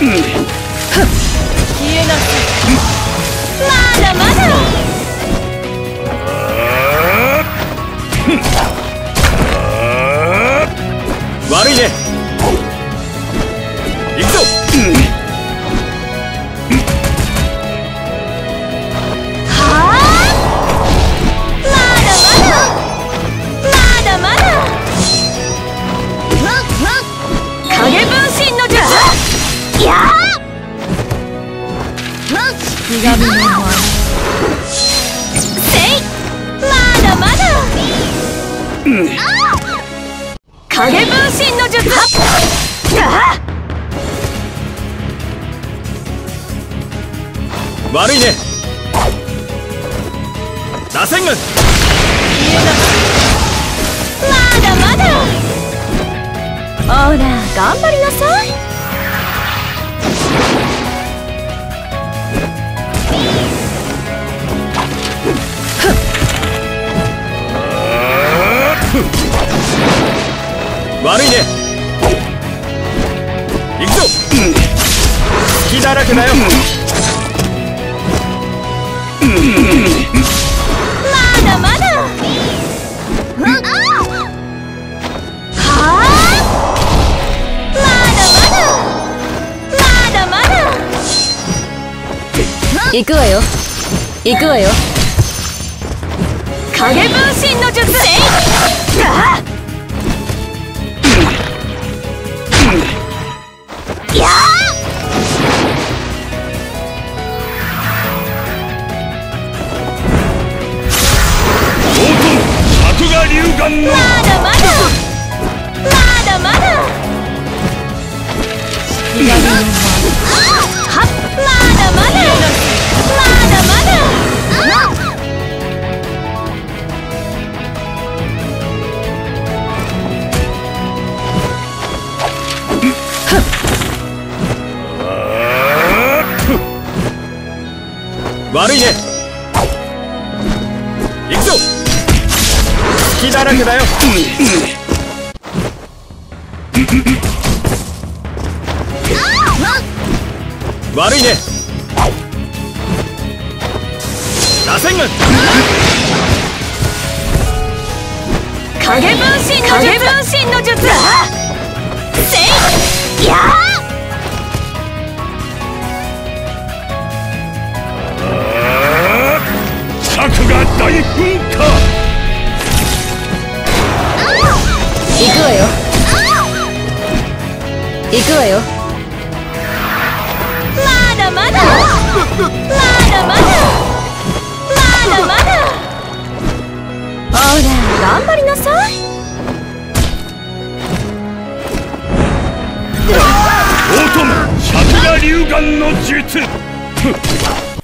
消えなさい。まだまだ。 悪いね。行くぞ。 気が見の前。せい。まだまだ。影分身の術。 悪いね。螺旋軍。 まだまだ。ほら頑張りなさい。 悪いね。行くぞ。隙だらけだよ。 まだまだ。行くわよ。行くわよ。影分身の術。や作画龍眼の。 まだまだ。まだまだ。はっ。まだまだ。まだまだ。 悪いね。行くぞ。隙だらけだよ。悪いね。螺旋軍。 影分身の術。せい。やー。 策が大噴火。 行くわよ。行くわよ。まだまだ。まだまだ。まだまだ。ほら頑張りなさい。 オートム作画龍眼の術。